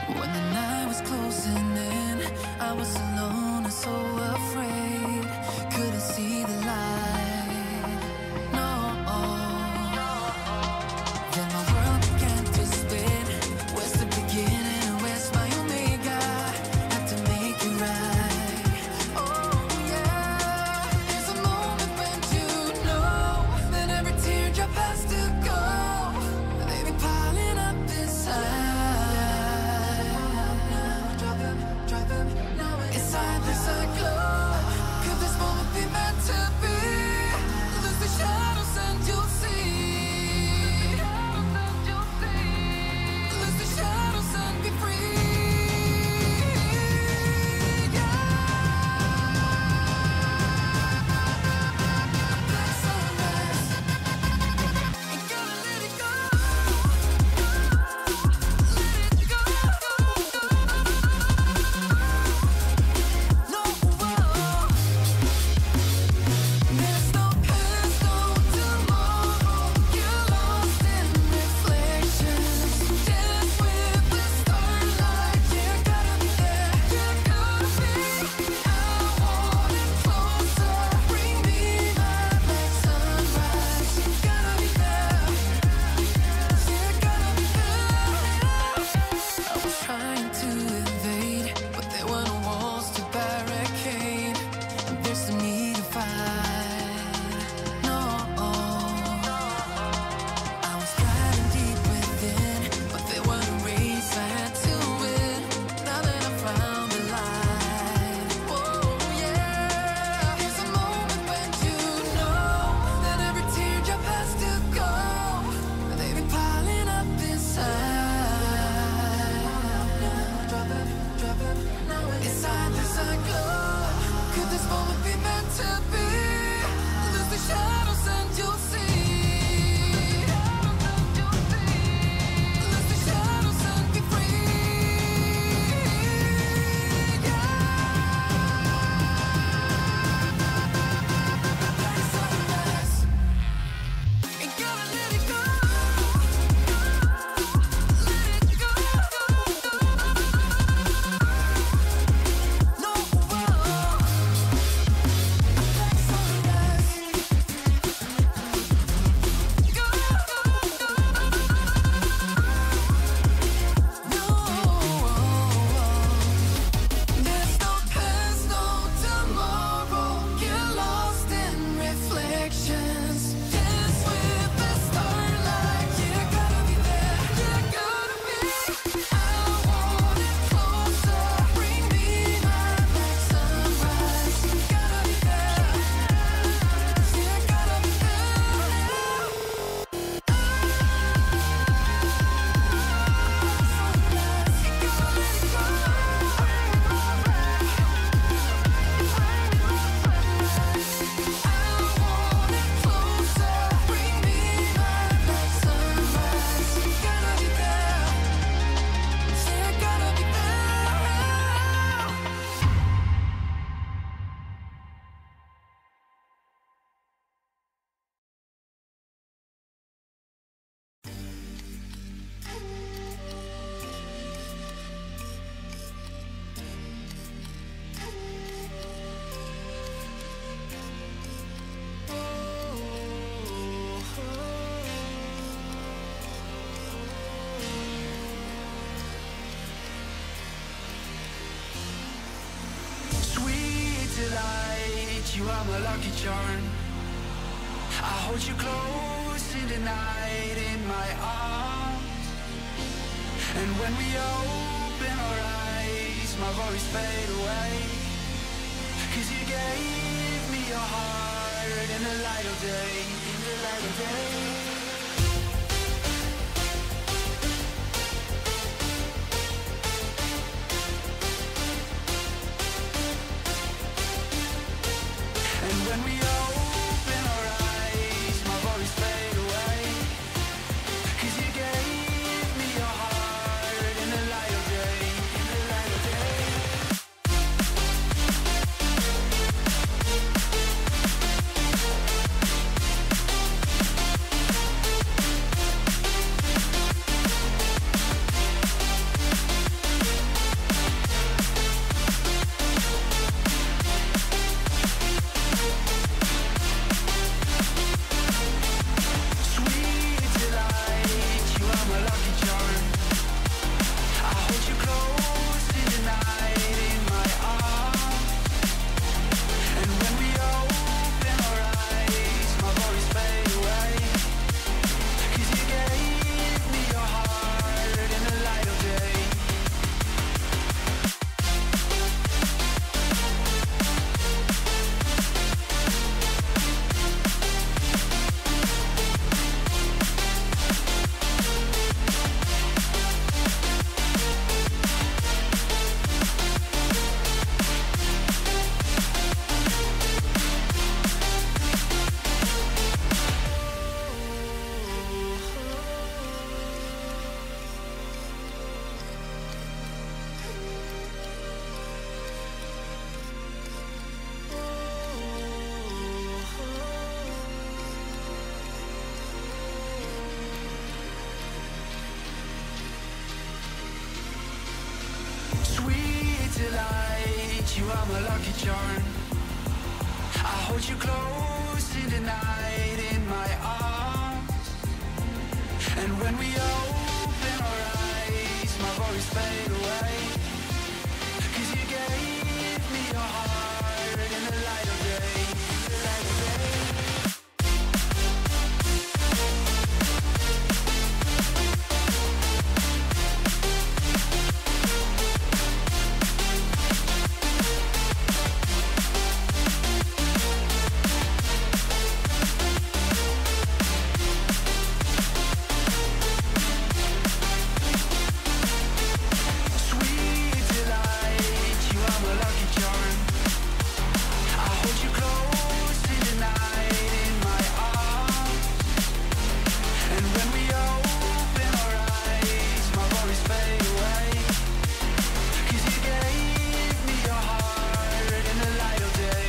When the night was closing in, I was alone and so afraid. Couldn't see the light, no. Then my world began to spin. Where's the beginning and where's my omega? Had to make it right. Oh yeah. There's a moment when you know that every teardrop has to go. They be piling up inside. Inside there's a glow. Could this moment be meant to be? Lose the shadows and you'll see. Lose the shadows and be free. Black sunrise. Ain't gonna let it go. Let it go. No, there's no past, no tomorrow. You're lost in reflections. Dance with the starlight. You gotta be there. You gotta be. I want it closer. Bring me my black sunrise. You gotta be there. You gotta be there. I was trying to invade, but there were no walls to barricade. And there's no need to fight. No. I was driving deep within, but there were no race I had to win. Now that I found the light. Oh yeah. There's a moment when you know that every teardrop has to go. They be piling up inside. Inside there's a glow. Could this moment be meant to be? Lose the shadows and you'll see. Lose the shadows and be free. Black sunrise. Ain't gonna let it go. Let it go. No, black sunrise. Go. No, there's no past, no tomorrow. You're lost in reflections. Dance with the starlight. You gotta be there. You gotta be. I want it closer. Bring me my black sunrise. You gotta be there. You gotta be there. Sweet delight, you are my lucky charm. I hold you close in the night in my arms. And when we open our eyes, my worries fade away. 'Cause you gave me your heart in the light of day, in the light of day. And when we open our eyes, my worries fade away. 'Cause you gave me your heart in the light of day, in the light of day. you are my lucky charm. I hold you close in the night in my arms. And when we open our eyes, my worries fade away. 'Cause you gave me your heart in the light of day, the light of day. Sweet delight, you are my lucky charm. I hold you close in the night in my arms. And when we open our eyes, my worries fade away. 'Cause you gave me your heart in the light of day.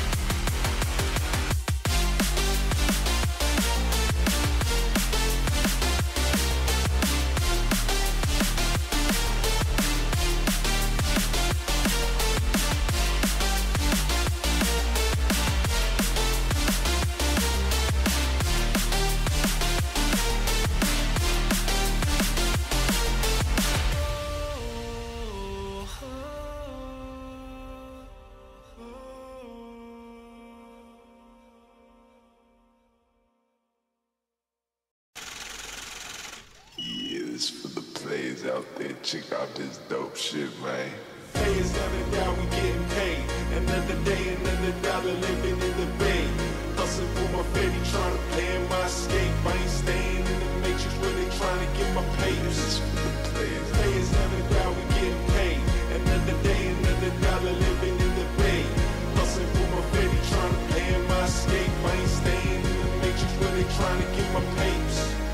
Yeah, this for the players out there. Check out this dope shit, man. Pay is another dollar, we getting paid. Another day, another dollar living in the bay. Hustling for my baby, trying to play in my escape. I ain't staying in the matrix where they trying to get my papers. This for the players. Pay is another dollar, we getting paid. Another day, another dollar living in the bay. Hustling for my baby, trying to play in my escape. I ain't staying in the matrix where they trying to get my papers.